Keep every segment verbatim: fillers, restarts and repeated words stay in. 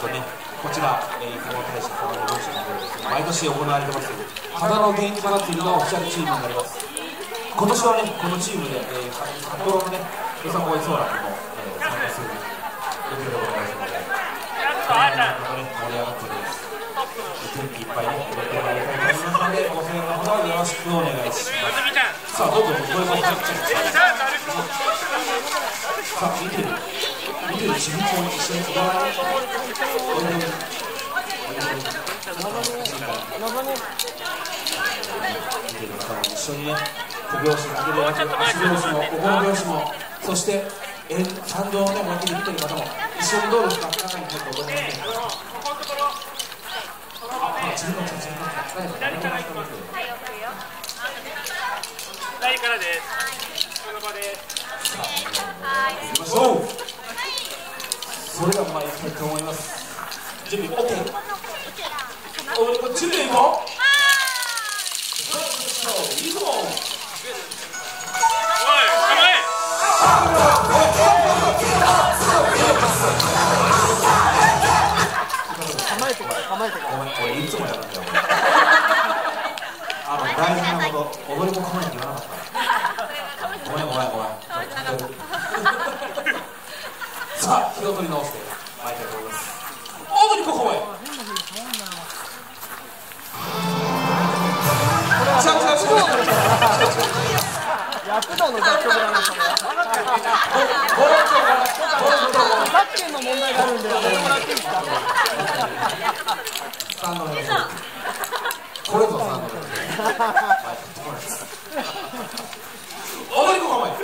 とね、こちら、えー、出雲大社川の漁師の方ですね、毎年行われてます秦野元気祭りのオフィシャルチームになります。今年はね、このチームで、えー、札幌のね、よさこいソーランにも、えー、参加する予定でございますので、大変なことね、盛り上がっております。元気いっぱいね、踊ってまいりたいと思いますので、ご声援のほどよろしくお願いします。さあ、どうぞ、これもちゃくちゃさあ、見てる、見てる自分も一緒に踊らない。見てる方も一緒にね、手拍子かけるやつ、足拍子も、心拍子も、そして、参道をね、脇で見てる方も、一緒にどうですか、中に入って踊りませんか。あ、自分の手、自分の手、左から行きます。左からです。この場で。さあ、行きましょう。それでは参りたいと思います。準備 OK。おい、こっちで行こう。いいぞ。おい、構え。構えてから、構えてから。ごめん、俺いつもやるんだよ。あの大事なこと、踊りも構えて言わなかった。ごめん、ごめん、ごめん。さあ、気を取り直して参りたいと思います。踊り子構え。 躍動の楽曲だね、それ。さっきの問題があるんで、踊ってもらっていいですか。 三度目のこれぞ三度目の踊り子構え。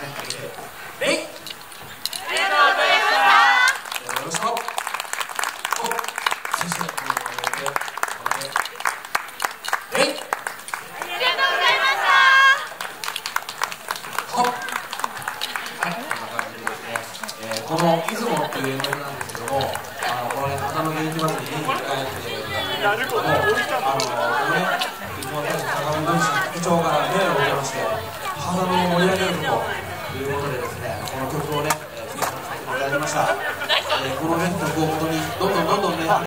レイ、 ありがとうございました。 よろしく。お、先生、このこれで、これで、レイ、 ありがとうございました。 ほっ、はい、こんな感じでですね、えー、この出雲っていう演目なんですけども、あのこのね、花の元気祭りににかいっていうなんですけども、あのこのね、出雲大社相模分子副長からメールを受けまして、花の盛り上げるということでですね、この曲をね、えー、制作させていただきました。えー、このね、曲を本当にどんどんどんどんね